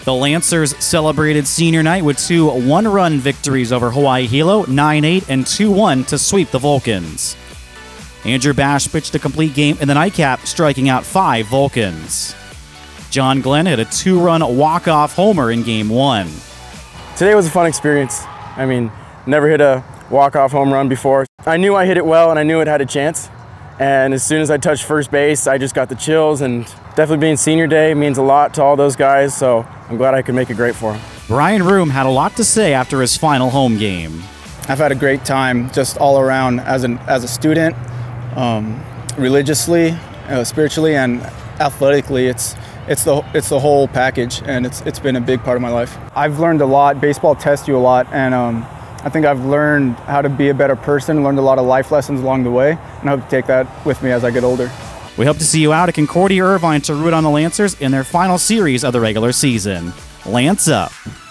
The Lancers celebrated senior night with two one-run victories over Hawaii Hilo, 9-8 and 2-1 to sweep the Vulcans. Andrew Bash pitched a complete game in the nightcap, striking out 5 Vulcans. John Glenn hit a 2-run walk-off homer in Game 1. Today was a fun experience. I mean, never hit a walk-off home run before. I knew I hit it well and I knew it had a chance. And as soon as I touched first base, I just got the chills, and definitely being senior day means a lot to all those guys, so I'm glad I could make it great for them. Brian Room had a lot to say after his final home game. I've had a great time just all around as a student, religiously, spiritually, and athletically. It's the whole package, and it's been a big part of my life. I've learned a lot. Baseball tests you a lot, and I think I've learned how to be a better person, learned a lot of life lessons along the way, and I hope to take that with me as I get older. We hope to see you out at Concordia Irvine to root on the Lancers in their final series of the regular season. Lance up!